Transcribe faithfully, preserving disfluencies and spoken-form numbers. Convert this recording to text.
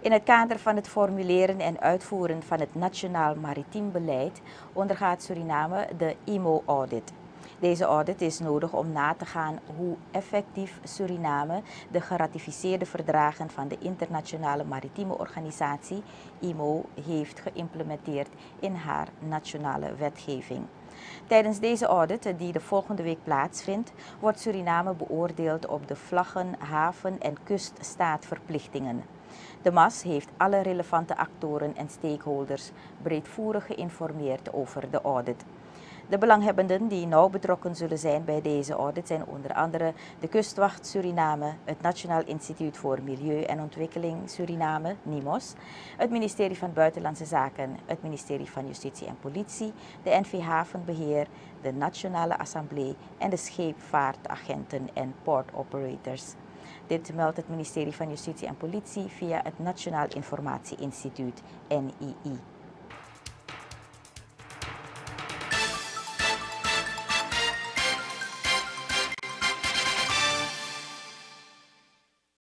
In het kader van het formuleren en uitvoeren van het Nationaal Maritiem Beleid ondergaat Suriname de I M O-audit. Deze audit is nodig om na te gaan hoe effectief Suriname de geratificeerde verdragen van de Internationale Maritieme Organisatie, I M O, heeft geïmplementeerd in haar nationale wetgeving. Tijdens deze audit, die de volgende week plaatsvindt, wordt Suriname beoordeeld op de vlaggen, haven- en kuststaatverplichtingen. De M A S heeft alle relevante actoren en stakeholders breedvoerig geïnformeerd over de audit. De belanghebbenden die nauw betrokken zullen zijn bij deze audit zijn onder andere de Kustwacht Suriname, het Nationaal Instituut voor Milieu en Ontwikkeling Suriname, NIMOS, het ministerie van Buitenlandse Zaken, het ministerie van Justitie en Politie, de N V Havenbeheer, de Nationale Assemblée en de scheepvaartagenten en port operators. Dit meldt het ministerie van Justitie en Politie via het Nationaal Informatie Instituut N I I.